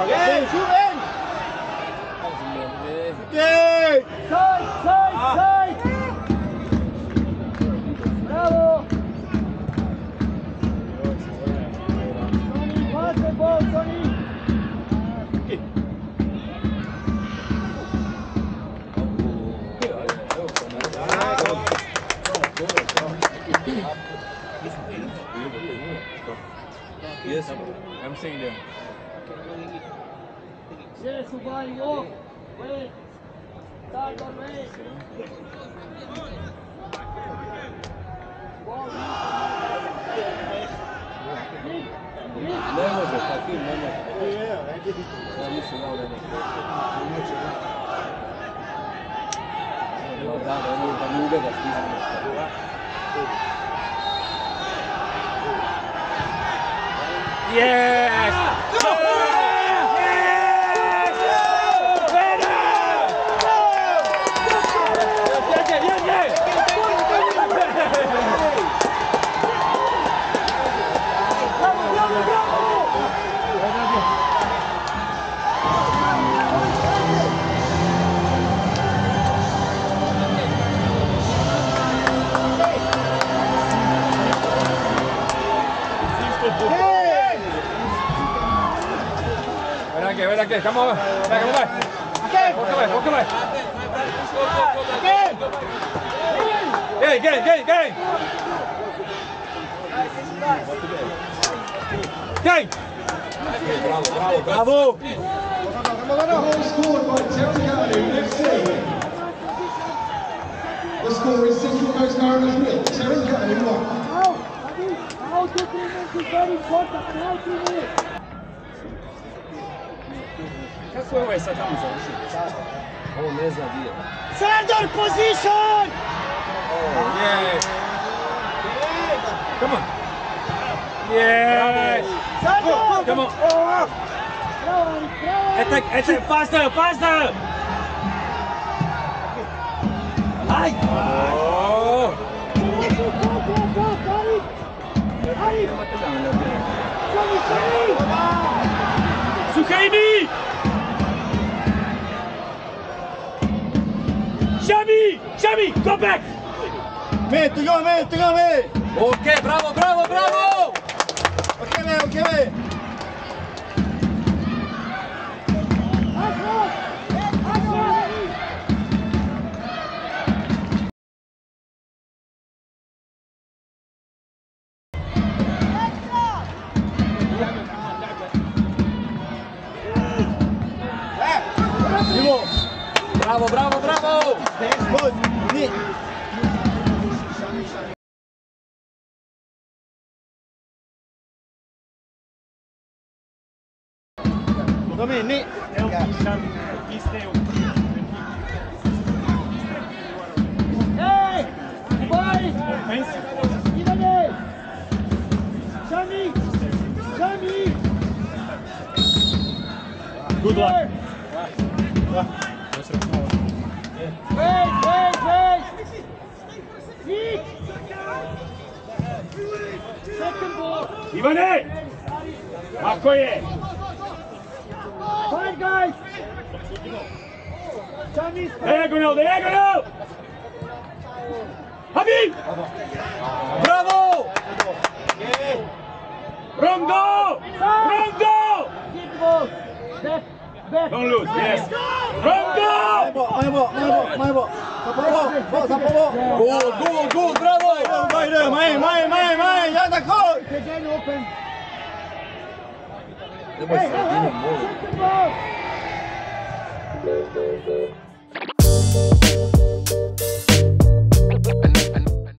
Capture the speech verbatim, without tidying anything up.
Hey, shoot in! Yay! Side, side, side! Bravo! Tony, pass the ball, Tony! Yes, I'm saying that. Yes, Subari, walk! Wait! Start on way! Ne može, takvim ne može. Ja mislim da ne može. Da, da, ono da ne ugledaš nisam. Yes! Ven aquí, ven aquí, come on, back, come back. Walk away, walk away. Get it, get it, get it, get it. Get it. Bravo, bravo, bravo. Goal scored by Terry Gallagher, F C. The score is Central Coast Mariners nil, Terry Gallagher one. Now, now two, three minutes is very important. Now two minutes. Kako je ovaj sad tamo završio? Ovo ne zna gdje. Center position! Oh, yes. Come on. Yes. Center! Come on. Bravo, bravo! Attack, attack, faster, faster. Ay. Oh. Go, go, go, go, David! David! Sorry, sorry! Suhaimi! Shami! Shami! Go back! Me, tu go, me, tu go, me! Ok, bravo, bravo, bravo! Ok, me, ok, me! Bravo, bravo, bravo! Good, Nick! Come in, Nick! Hey! Boys! Ivane! Shami! Shami! Good luck! Wait, wait, wait! Nick! Second ball! Ivane! Ako je! Fine, guys! Shami! Diagonal, diagonal! Habib! Bravo! Wrong go! Wrong go! Keep the ball! Back, back! Don't lose, yes! Wrong go! Mai bo, mai bo, mai bo! Zapovo, bo, zapovo! Gol, gol, gol, bravo! Ajde, mai, mai, mai, mai, ja tako! Again open! Nemoj Hey, se hey, jedino hey! molim. Shoot the ball!